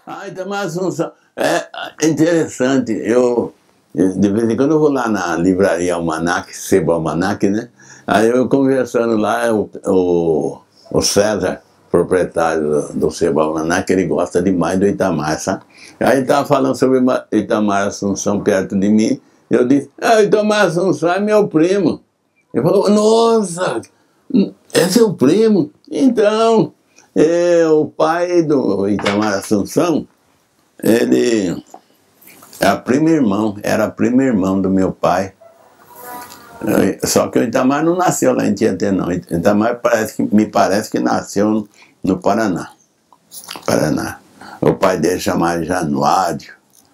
Ah, Itamar Assunção, é interessante. De vez em quando eu vou lá na livraria Almanac, Sebo Almanac, né? Aí eu conversando lá, o César, proprietário do Sebo Almanac, ele gosta demais do Itamar, sabe? Aí ele estava falando sobre Itamar Assunção perto de mim, eu disse, Itamar Assunção é meu primo. Ele falou, nossa, é seu primo? Então, o pai do Itamar Assunção, ele era primo irmão do meu pai. Só que o Itamar não nasceu lá em Tietê, não. Itamar me parece que nasceu no Paraná. O pai dele chamava Januário.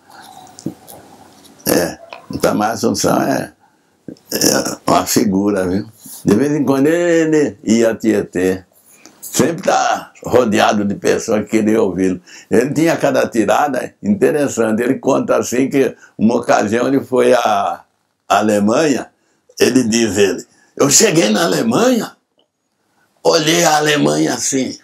Itamar Assunção é uma figura, viu? De vez em quando ele ia a Tietê. Sempre está rodeado de pessoas que queriam ouvi-lo. Ele tinha cada tirada interessante. Ele conta assim que uma ocasião ele foi à Alemanha, ele diz, eu cheguei na Alemanha, olhei a Alemanha assim,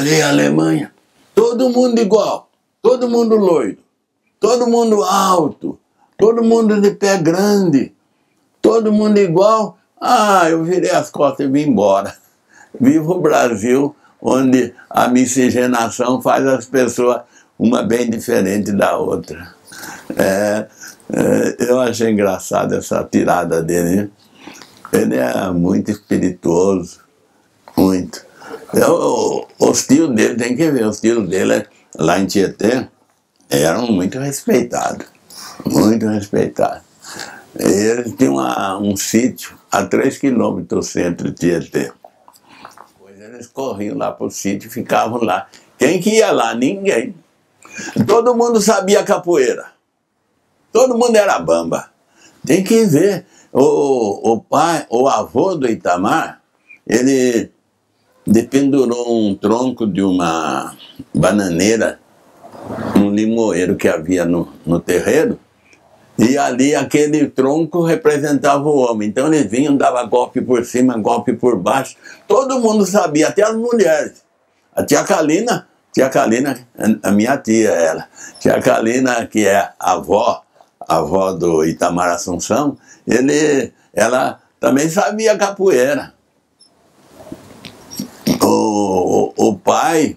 todo mundo igual, todo mundo loiro, todo mundo alto, todo mundo de pé grande, todo mundo igual. Eu virei as costas e vim embora. Viva o Brasil, onde a miscigenação faz as pessoas uma bem diferente da outra. Eu achei engraçado essa tirada dele. Ele é muito espirituoso, muito. Os tios dele, tem que ver, os tios dele lá em Tietê eram muito respeitados, muito respeitados. Eles tinham um sítio a 3 quilômetros do centro de Tietê. Eles corriam lá para o sítio e ficavam lá. Quem que ia lá? Ninguém. Todo mundo sabia capoeira. Todo mundo era bamba. Tem que ver. O avô do Itamar, ele dependurou um tronco de uma bananeira, um limoeiro que havia no terreiro, e ali aquele tronco representava o homem. Então eles vinham, davam golpe por cima, golpe por baixo. Todo mundo sabia, até as mulheres. A tia Calina, a minha tia, ela. Tia Calina, que é a avó do Itamar Assunção, ela também sabia capoeira. O pai,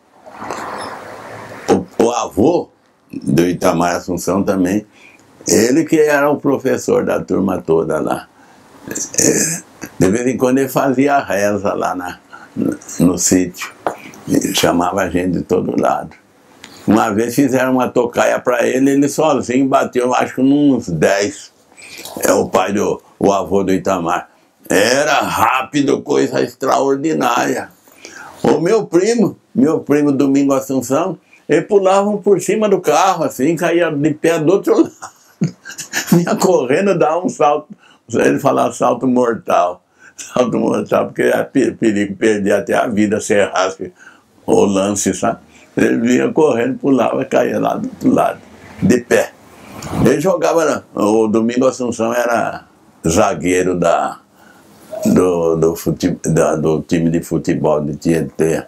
o avô do Itamar Assunção também, ele que era o professor da turma toda lá. De vez em quando ele fazia reza lá no sítio. Chamava a gente de todo lado. Uma vez fizeram uma tocaia para ele sozinho bateu, acho que uns 10. O avô do Itamar. Era rápido, coisa extraordinária. O meu primo Domingo Assunção, eles pulavam por cima do carro, assim, caía de pé do outro lado. Vinha correndo, dava um salto, ele falava salto mortal. Salto mortal, porque era perigo perder até a vida se errasse o lance, sabe? Ele vinha correndo, pulava e caía lá do outro lado, de pé. Ele jogava, o Domingo Assunção era zagueiro do time de futebol de Tietê.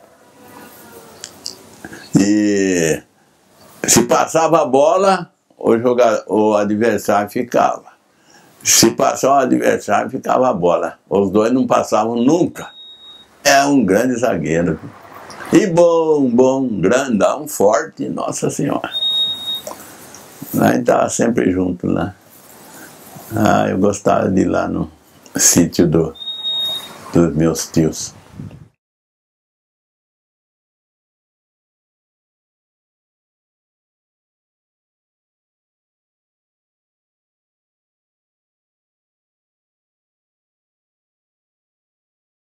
E se passava a bola, o adversário ficava. Se passava o adversário, ficava a bola. Os dois não passavam nunca. É um grande zagueiro. E bom, grandão, forte, Nossa Senhora. A gente estava sempre junto lá. Eu gostava de ir lá no sítio dos meus tios.